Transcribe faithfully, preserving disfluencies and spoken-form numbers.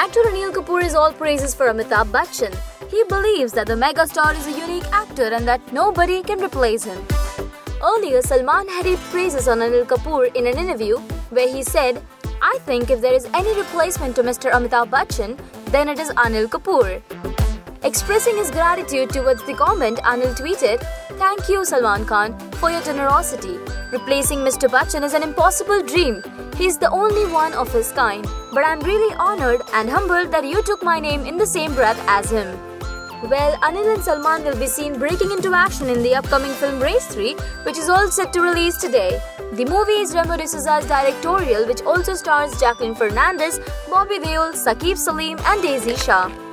Actor Anil Kapoor is all praises for Amitabh Bachchan. He believes that the megastar is a unique actor and that nobody can replace him. Earlier, Salman had heaped praises on Anil Kapoor in an interview where he said, "I think if there is any replacement to Mister Amitabh Bachchan, then it is Anil Kapoor." Expressing his gratitude towards the comment, Anil tweeted, "Thank you, Salman Khan, for your generosity. Replacing Mister Bachchan is an impossible dream. He is the only one of his kind. But I am really honored and humbled that you took my name in the same breath as him." Well, Anil and Salman will be seen breaking into action in the upcoming film Race three, which is all set to release today. The movie is Remo D'Souza's directorial, which also stars Jacqueline Fernandez, Bobby Deol, Saqib Salim and Daisy Shah.